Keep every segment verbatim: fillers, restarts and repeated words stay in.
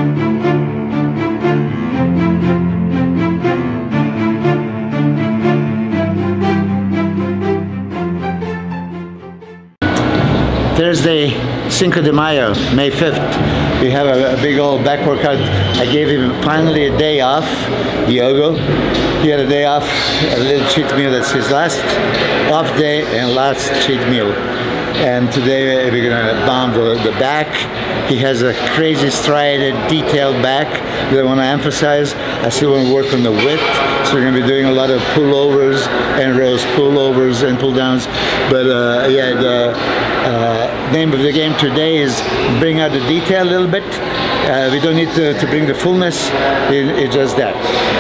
Thursday, Cinco de Mayo, May fifth. We have a, a big old back workout. I gave him finally a day off, Diogo. He had a day off, a little cheat meal. That's his last off day and last cheat meal. And today we're gonna bomb the, the back. He has a crazy striated, detailed back that I want to emphasize. I still want to work on the width, so we're gonna be doing a lot of pullovers and rows, pullovers and pull downs. But uh, yeah, the uh, name of the game today is bring out the detail a little bit. Uh, we don't need to, to bring the fullness. It, it's just that.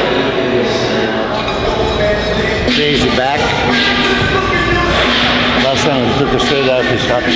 Crazy back. Last time I took a straight out his shot.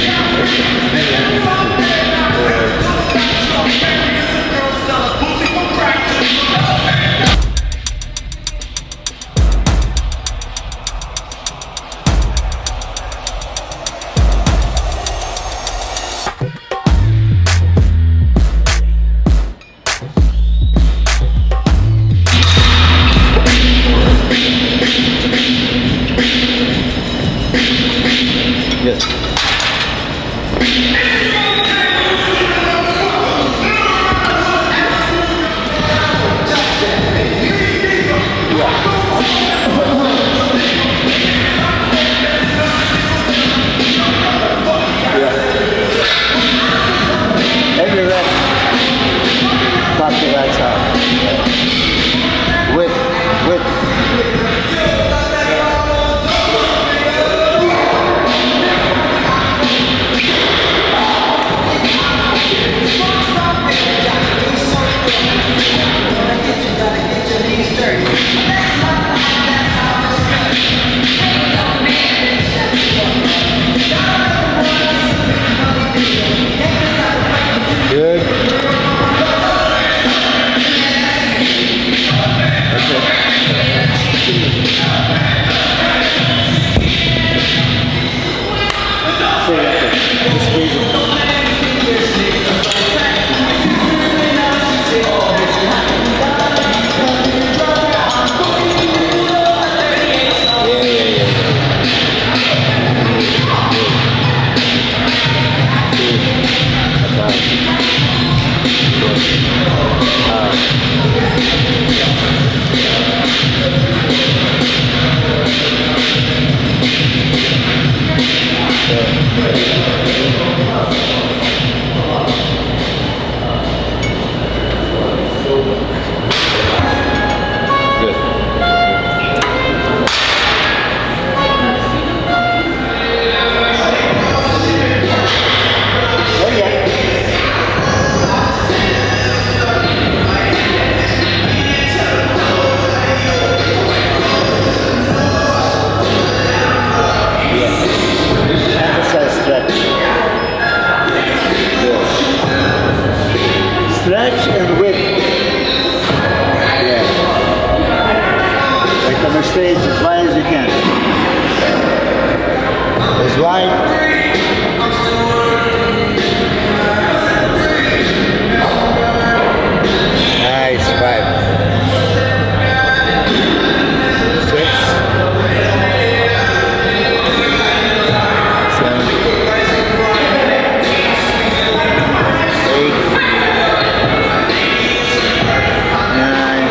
As wide as you can. As wide. Nice, five. Six. Seven. Eight. Nine.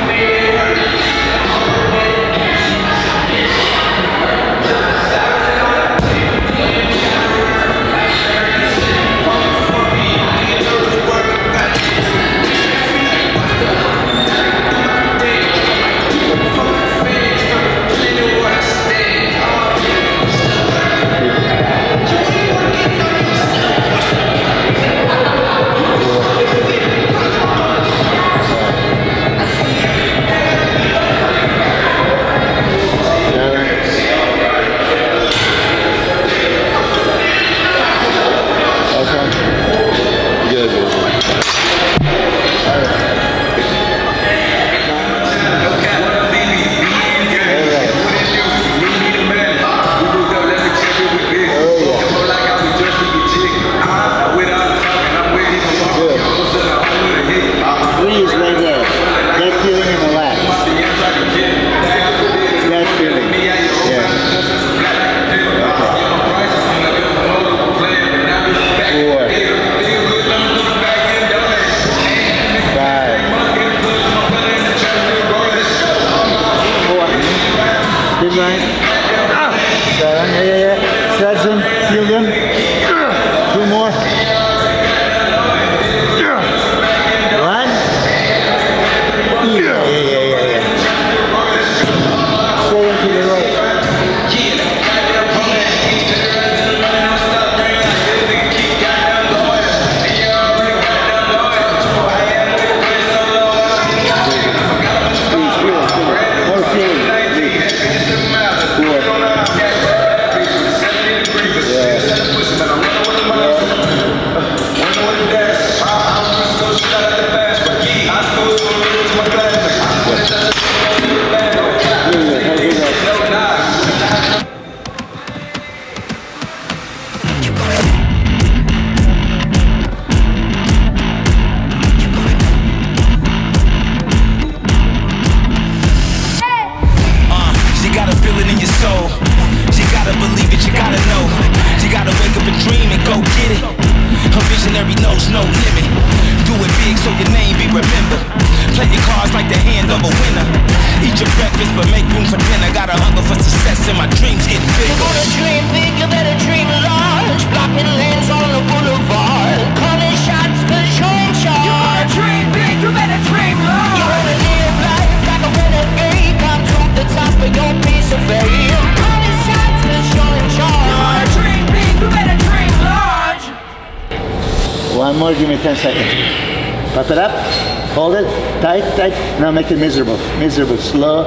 mark of a winner. Eat your breakfast, but make room for dinner. Got a hunger for success, and my dreams getting bigger. You wanna dream big, you better dream large. Blocking lanes on the boulevard, calling shots 'cause you're in charge. You wanna dream big, you better dream large. You wanna live life like a renegade, climb to the top of your piece of fame. Calling shots 'cause you're in charge. You wanna dream big, you better dream large. One more, give me ten seconds. Pop it up, hold it, tight, tight. Now make it miserable, miserable, slow.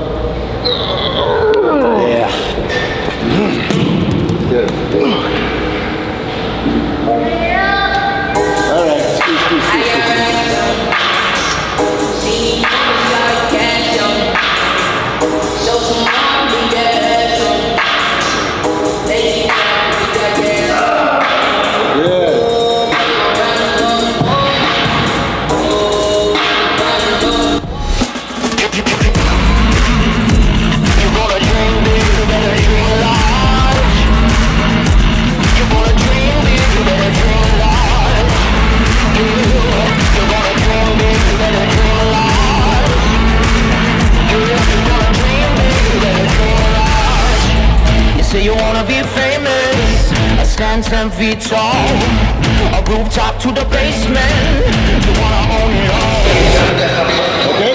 Yeah. Good. All right, squeeze, squeeze, squeeze, ten feet tall, a rooftop to the basement. You wanna own it all. Okay.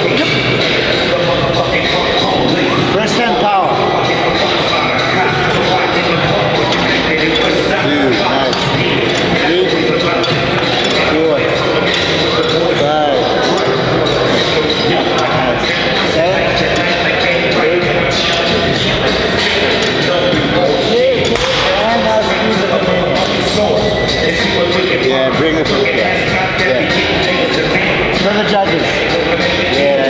First hand power. Two, nice. Three, four, five, nice. Seven, eight. Yeah, bring it. Yeah. Yeah. For the judges. Yeah, yeah,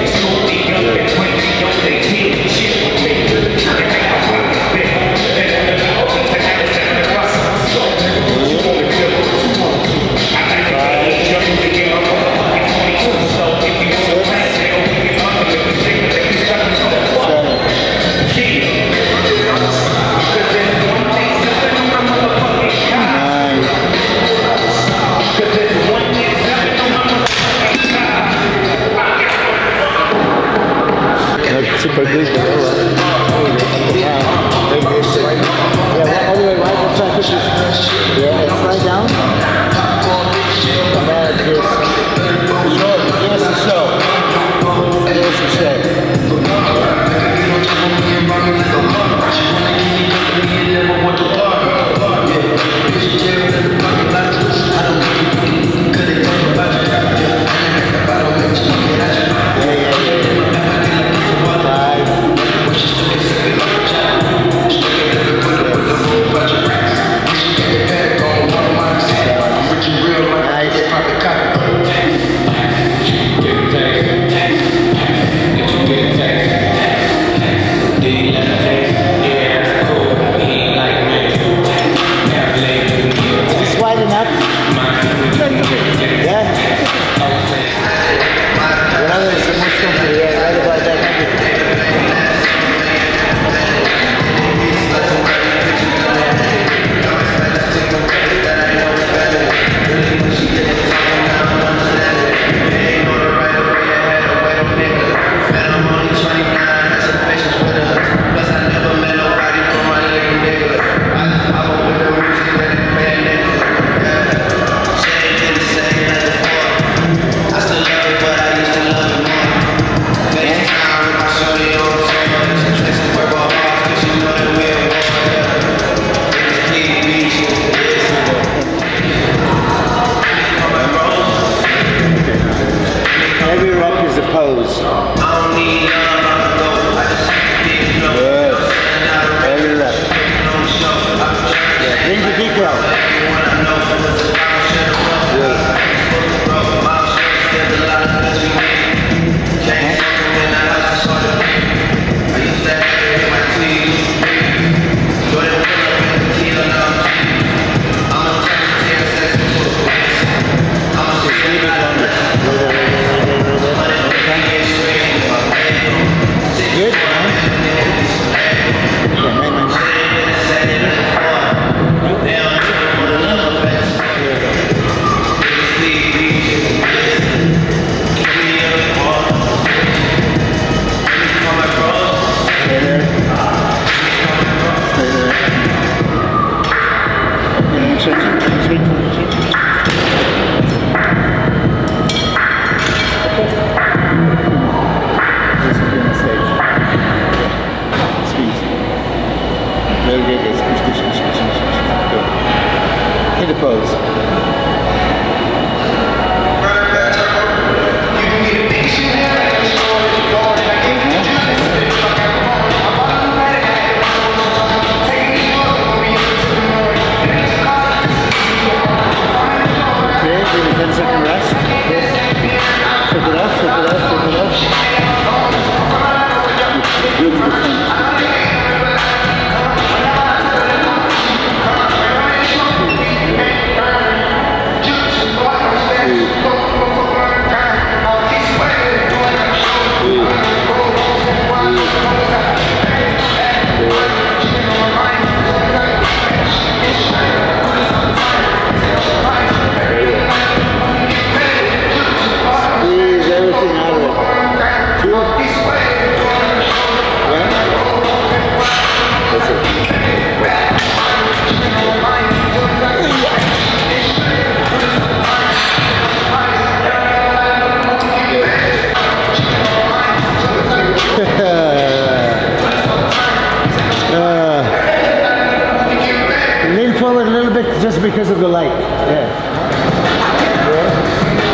super good. Yeah, all the way right. Let's try to push this. Yeah, slide down. And then just show. Give us a show. Give us a show. because of the light. Yeah.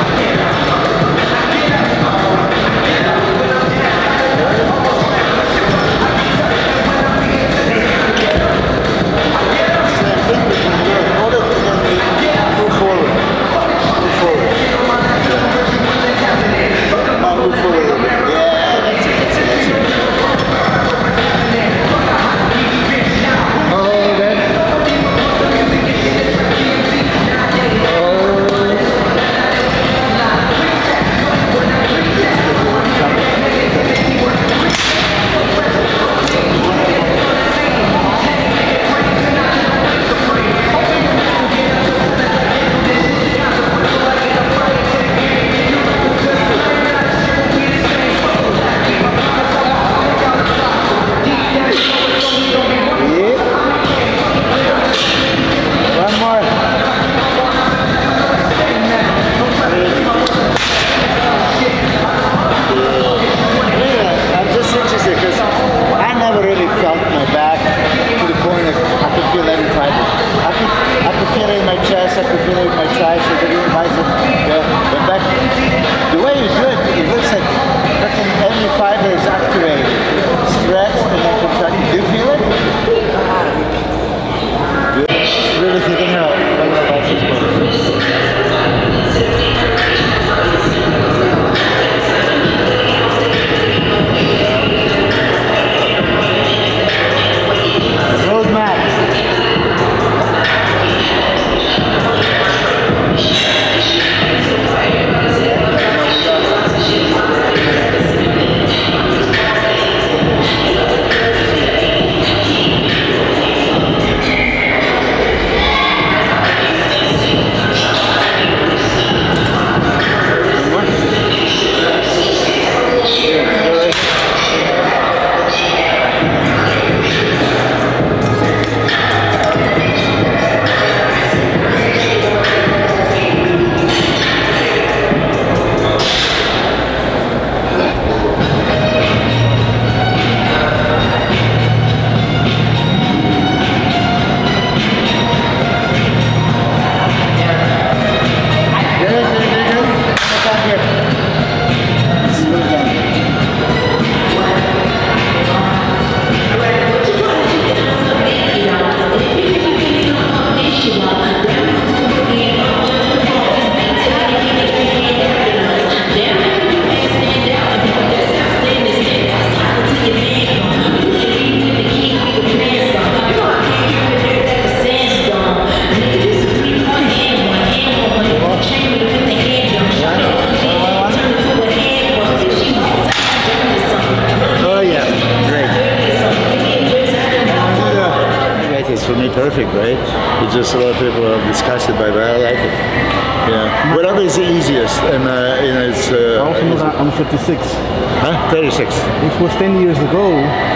Perfect, right? It's just a lot of people have discussed it, but I like it. Yeah, whatever is the easiest, and uh, you know, it's. Uh, I'm thirty-six. Huh? thirty-six. It was ten years ago.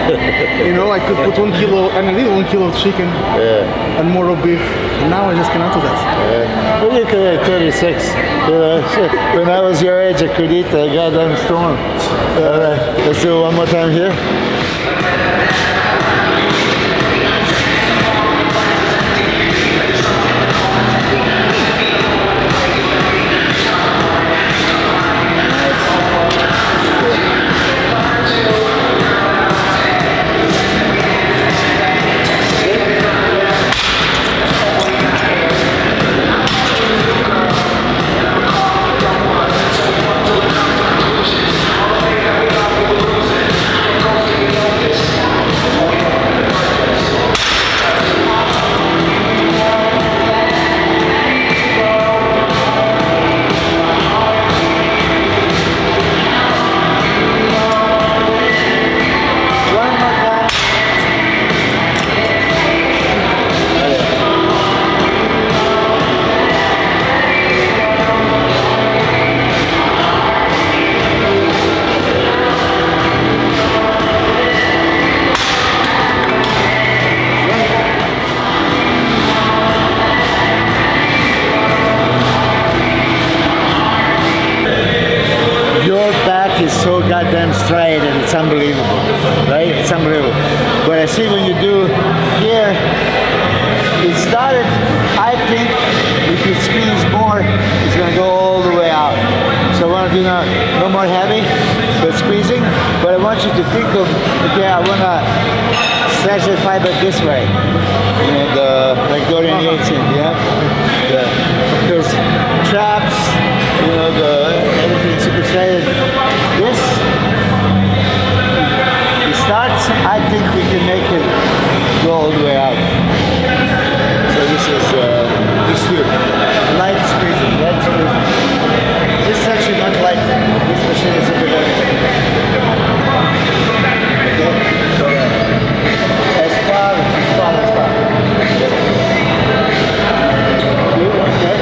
You know, I could put one kilo, and I did one kilo of chicken, yeah, and more of beef. And now I just cannot do that. Yeah. Well, you could at thirty-six. You know, when I was your age, I could eat a goddamn storm. All right, let's do it one more time here. Goddamn straight, and it's unbelievable, right? It's unbelievable. But I see when you do here, it started, I think, if you squeeze more, it's going to go all the way out. So I want to do no, no more heavy, but squeezing. But I want you to think of, okay, I want to stretch the fiber this way. And uh, like Dorian Yates, yeah? The, because traps, you know, the everything superseded. This, it starts, I think we can make it go all the way out. So this is, uh, this here, light squeezing, light squeezing. This is actually not light, this machine is super heavy. Okay, so uh, as far, as far, as far. Okay.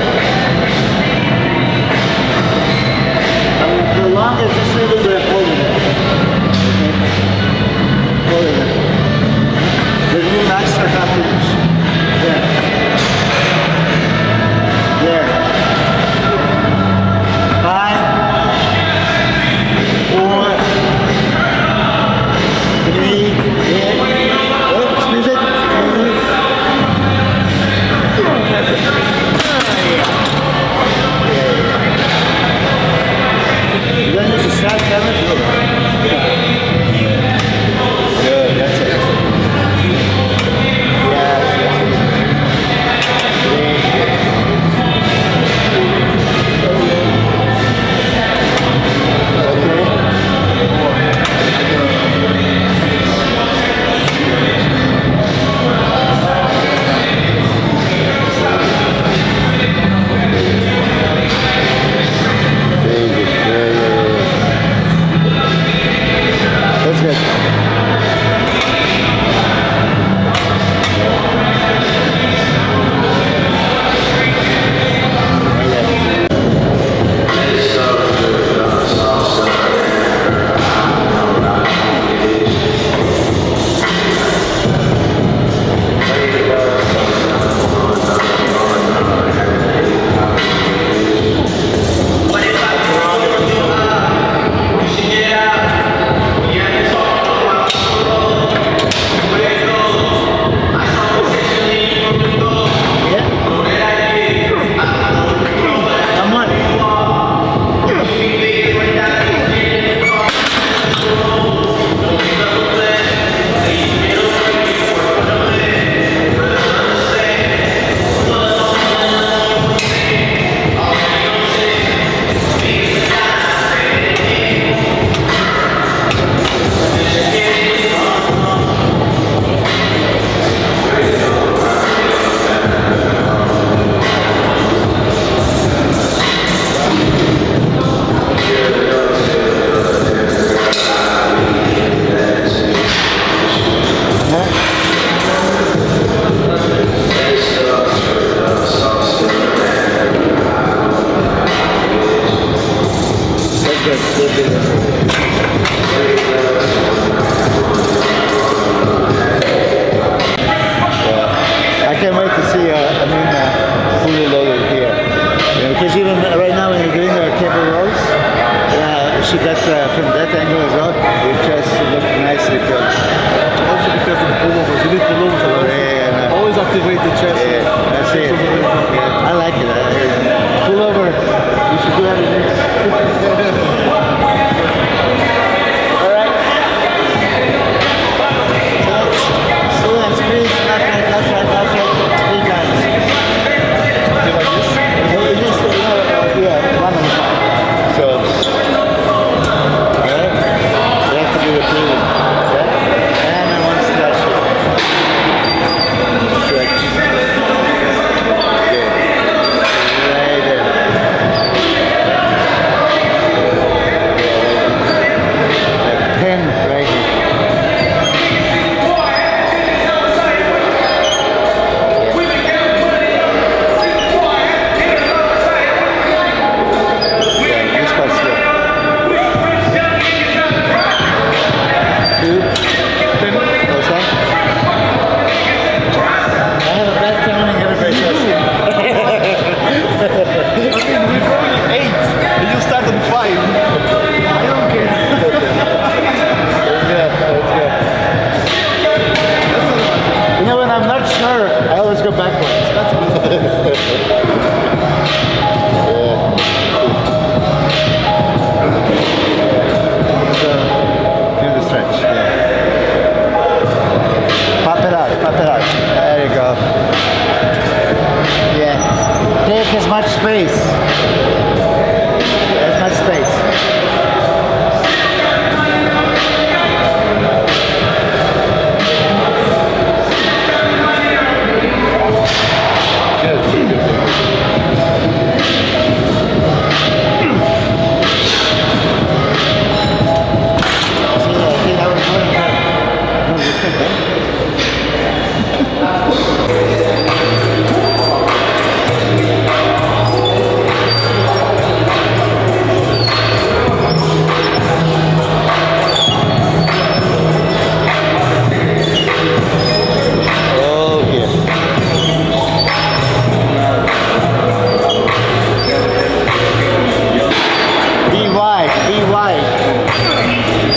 I mean, prolong it just a little bit, holding it. Okay. Holding it. The new master cartridge. There. There. Five. Four. Three. Eight. Oh, squeeze it. You don't use the strap, Kevin? Good, that's it. That's good. I can't wait to see uh, Amina fully loaded here. You know, because even right now when you're doing her cable rolls, uh, she got uh, from that angle as well, it just looked nicely filled. Also because of the pullovers. You need pullovers. Oh, yeah, yeah, no. Always activate the chest. Yeah, that's it. Yeah, I like it. I, pull over. You should do everything. Alright. So let's slow and squeeze, left right, left right, left right, three times. Do like this? Yeah, just, you know, uh, yeah, one on the side. So, alright. You have to do the feeling. Yeah? And I want to stretch it. Stretch. Good. Right there. wide, be wide.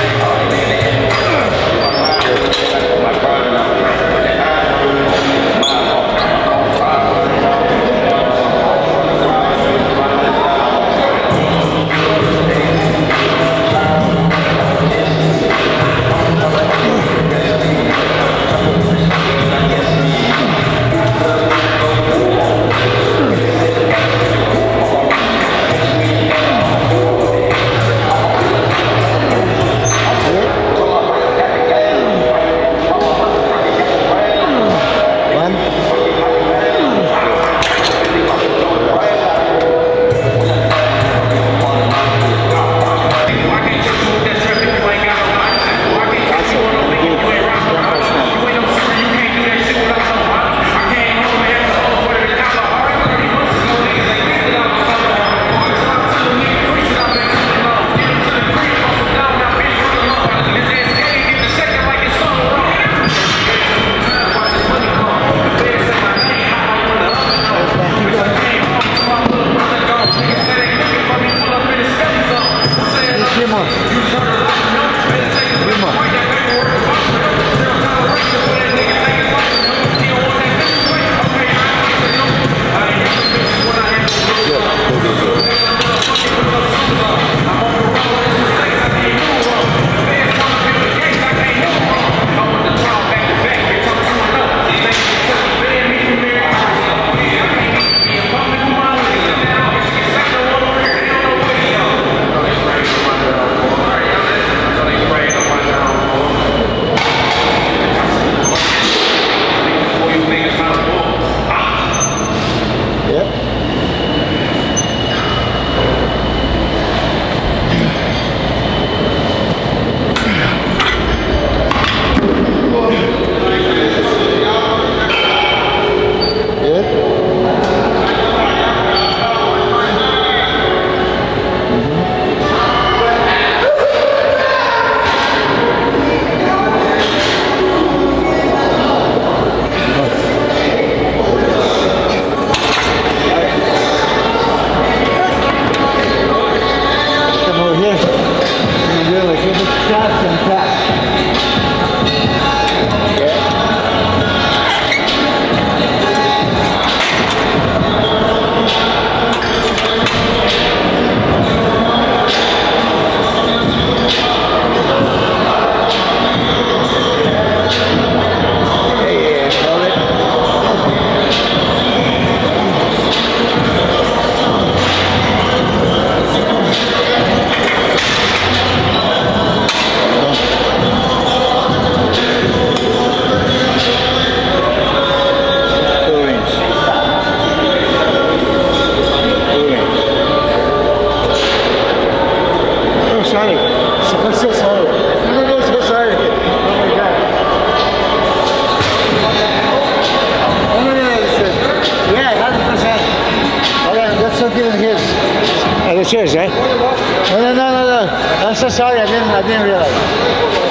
Cheers, eh? No, no, no, no, no. I'm so sorry. I didn't. I didn't realize.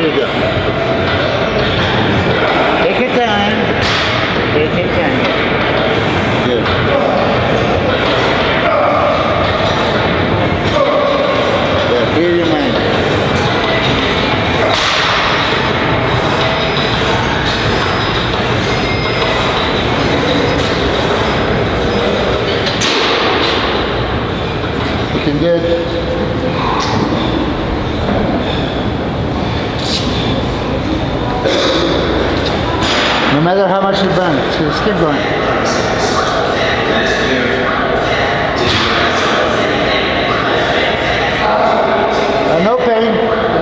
you go. Take your time. Take your time. Good. Yeah, clear your mind. Looking good. No matter how much you burn, just keep going. Uh, no pain.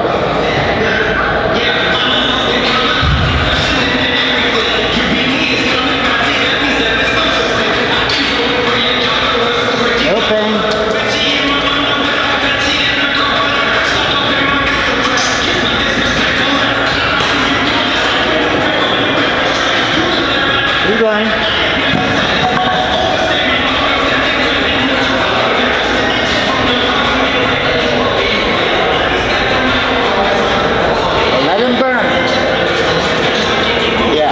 No pain. Keep going. Let him burn. Yeah.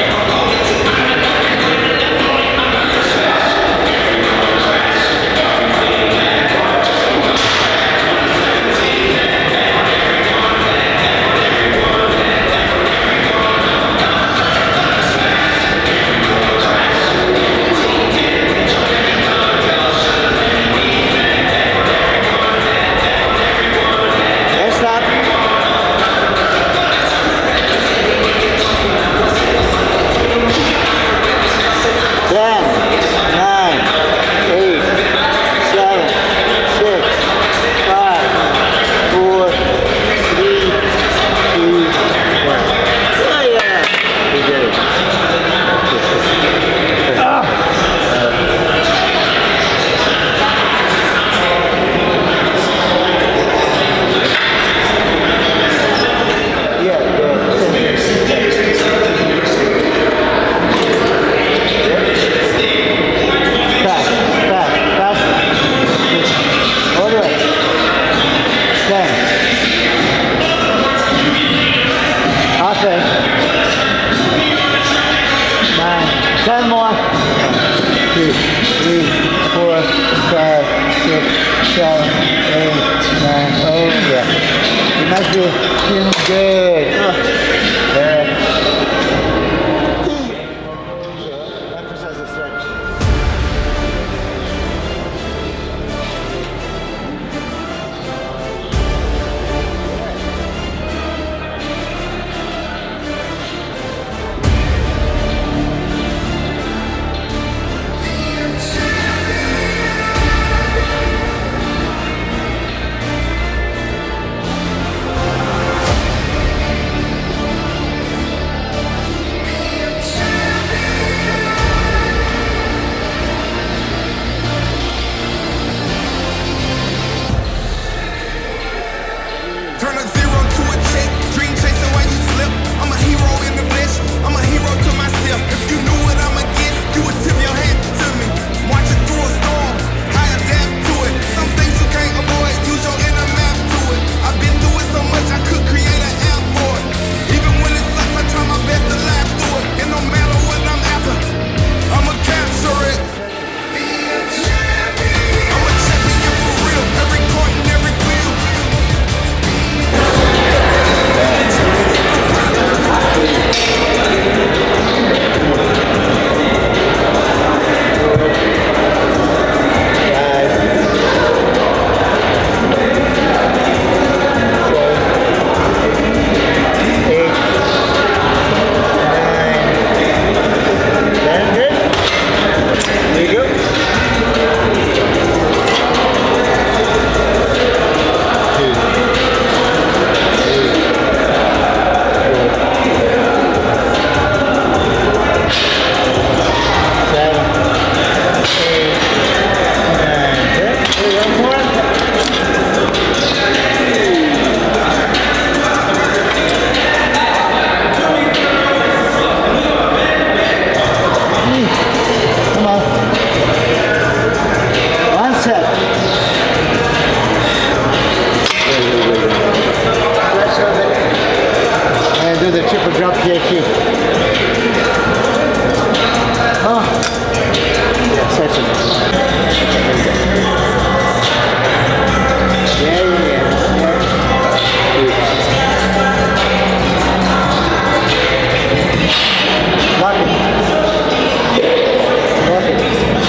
Let's stop. Ten, nine, eight, seven, six, five, four, three, two, one. Oh yeah, we did it. Yeah, Fast, fast, fast. All the way. Ten. Okay. Nine. Ten more. Two, three, four, five, six, seven, eight, nine. Oh yeah. You must be feeling good. Yeah. Emphasize the stretch. do the triple drop kick. Oh. Yeah, such a... Yeah, yeah, yeah. Lock it. Lock it.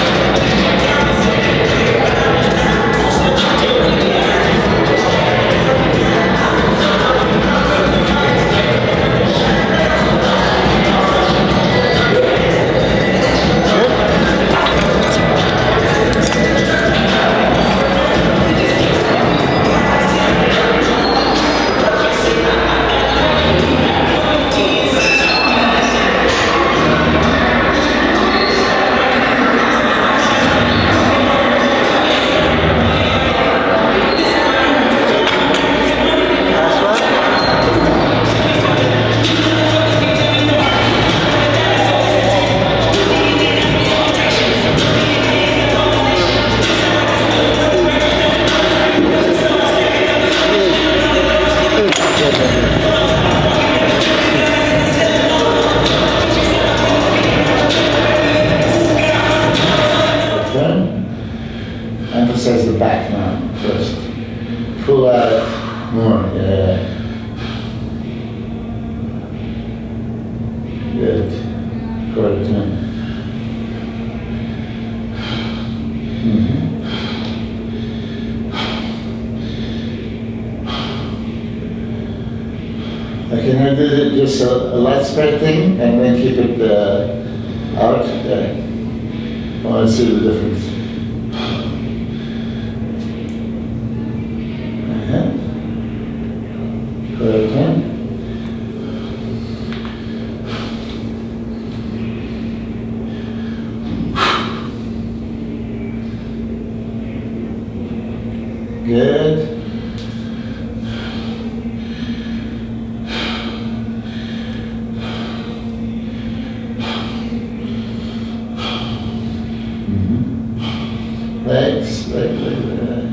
Emphasize the back now first. Pull out more, yeah. Good. Quarter turn. Mm-hmm. Okay, now do it just a, a light spread thing and then keep it uh, out. There. I want to see the difference. Okay. Good. Mm-hmm. Legs, leg, leg, leg.